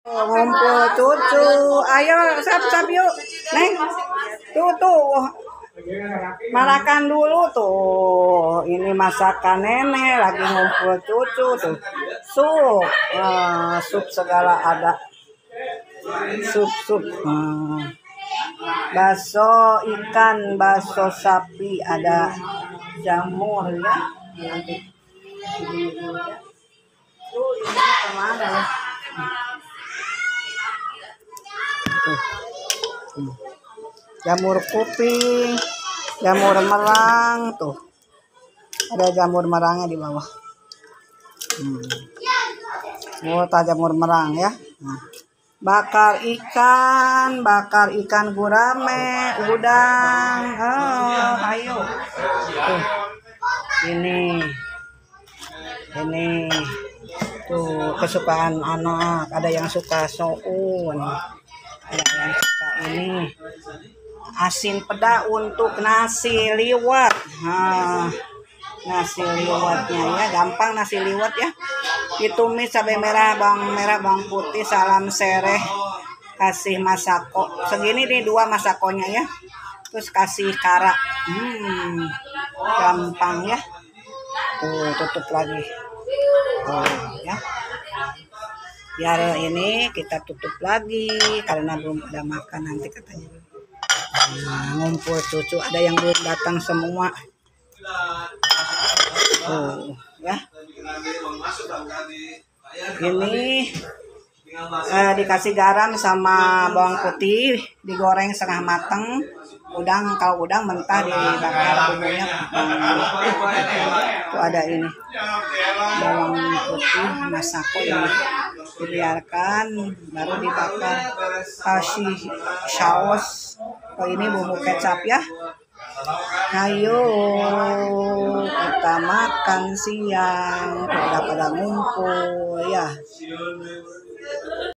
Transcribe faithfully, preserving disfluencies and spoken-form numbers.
Ngumpul cucu, ayo sap-sap yuk, Neng. Tuh tuh, makan dulu tuh. Ini masakan nenek lagi ngumpul cucu tuh. Sup, uh, sup segala ada. Sup sup. Uh. Bakso ikan, bakso sapi, ada jamur ya. Nanti tuh ini kemana ya? Tuh. Hmm. Jamur kuping, jamur merang tuh. Ada jamur merangnya di bawah. Hmm. Oh, jamur merang ya. Hmm. Bakar ikan, bakar ikan gurame, udang. Oh, ayo. Tuh. Ini. Ini. Tuh, kesukaan anak. Ada yang suka soun. Ada yang suka ini. Asin peda untuk nasi liwet. Nah, nasi liwetnya ya, gampang nasi liwet ya. Ditumis cabai merah, bawang merah, bawang putih, salam sereh, kasih masako. Segini nih dua masakonya ya. Terus kasih kara. Hmm, gampang ya. Tuh, tutup lagi. Oh, ya. Biar ini kita tutup lagi karena belum ada makan nanti katanya. Nah, ngumpul cucu, ada yang belum datang semua. Oh, ya. Ini eh, dikasih garam sama bawang putih, digoreng setengah mateng. Udang, kalau udang mentah dibakar bumbunya. Tuh ada ini bawang putih masako ini dibiarkan baru dibakar, kasih saus. Oh, ini bumbu kecap ya. Ayo kita makan siang, udah pada ngumpul ya.